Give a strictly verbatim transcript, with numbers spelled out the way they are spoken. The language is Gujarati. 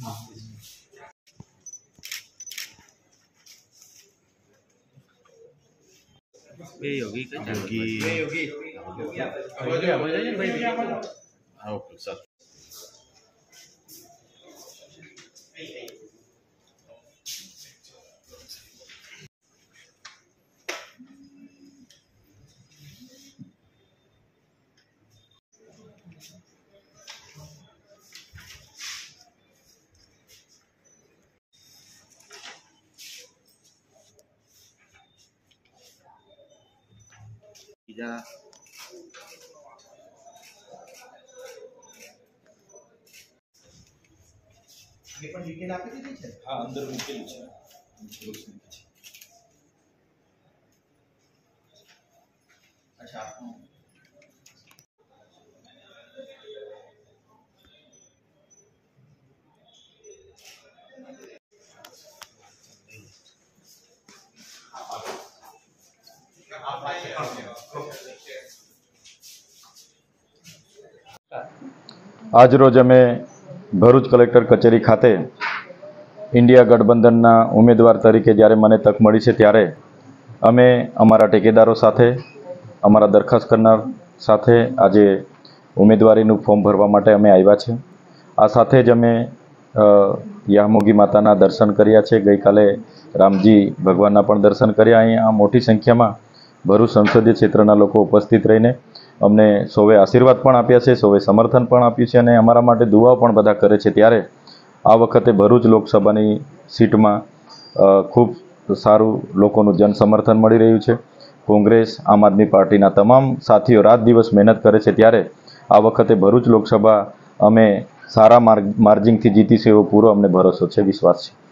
બે યોગી કે યોગી બે યોગી યોગી આપણે ઓકે સર બીજા ये पण डिटेल आपी દીધી છે હા અંદર મૂકેલું છે અચ્છા આપનું આજ રોજ અમે ભરૂચ કલેક્ટર કચેરી ખાતે ઇન્ડિયા ગઠબંધનના ઉમેદવાર તરીકે જ્યારે મને તક મળી છે ત્યારે અમે અમારા ટેકેદારો સાથે અમારા દરખાસ્ત કરનાર સાથે આજે ઉમેદવારીનું ફોર્મ ભરવા માટે અમે આવ્યા છે। આ સાથે જ અમે યામોગી માતાના દર્શન કર્યા છે। ગઈકાલે રામજી ભગવાનના પણ દર્શન કર્યા। અહીંયા મોટી સંખ્યામાં ભરૂચ સંસદીય ક્ષેત્રના લોકો ઉપસ્થિત રહીને અમને સૌએ આશીર્વાદ પણ આપ્યા છે, સૌએ સમર્થન પણ આપ્યું છે અને અમારા માટે દુઆઓ પણ બધા કરે છે। ત્યારે આ વખતે ભરૂચ લોકસભાની સીટમાં ખૂબ સારું લોકોનું જન સમર્થન મળી રહ્યું છે। કોંગ્રેસ આમ આદમી પાર્ટીના તમામ સાથીઓ રાત દિવસ મહેનત કરે છે। ત્યારે આ વખતે ભરૂચ લોકસભા અમે સારા માર્જિનથી જીતીશું એવો પૂરો અમને ભરોસો છે, વિશ્વાસ છે।